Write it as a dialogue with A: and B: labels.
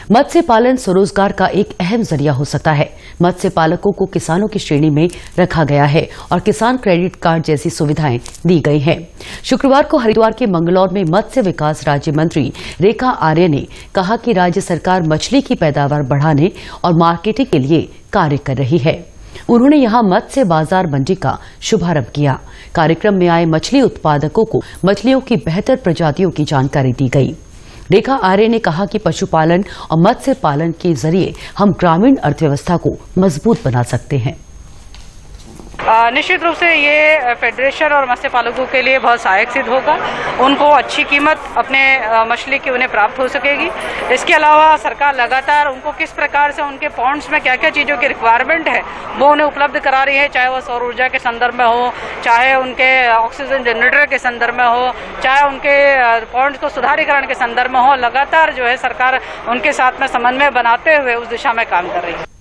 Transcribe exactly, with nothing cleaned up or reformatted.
A: मत्स्य पालन स्वरोजगार का एक अहम जरिया हो सकता है। मत्स्य पालकों को किसानों की श्रेणी में रखा गया है और किसान क्रेडिट कार्ड जैसी सुविधाएं दी गई हैं। शुक्रवार को हरिद्वार के मंगलौर में मत्स्य विकास राज्य मंत्री रेखा आर्य ने कहा कि राज्य सरकार मछली की पैदावार बढ़ाने और मार्केटिंग के लिए कार्य कर रही है। उन्होंने यहां मत्स्य बाजार मंडी का शुभारंभ किया। कार्यक्रम में आए मछली उत्पादकों को मछलियों की बेहतर प्रजातियों की जानकारी दी गई। रेखा आर्य ने कहा कि पशुपालन और मत्स्य पालन के जरिए हम ग्रामीण अर्थव्यवस्था को मजबूत बना सकते हैं।
B: निश्चित रूप से ये फेडरेशन और मत्स्य पालकों के लिए बहुत सहायक सिद्ध होगा। उनको अच्छी कीमत अपने मछली की उन्हें प्राप्त हो सकेगी। इसके अलावा सरकार लगातार उनको किस प्रकार से उनके पॉन्ड्स में क्या क्या चीज़ों की रिक्वायरमेंट है वो उन्हें उपलब्ध करा रही है, चाहे वो सौर ऊर्जा के संदर्भ में हो, चाहे उनके ऑक्सीजन जनरेटर के संदर्भ में हो, चाहे उनके पॉन्ड्स को सुधारीकरण के संदर्भ में हो। लगातार जो है सरकार उनके साथ में समन्वय बनाते हुए उस दिशा में काम कर रही है।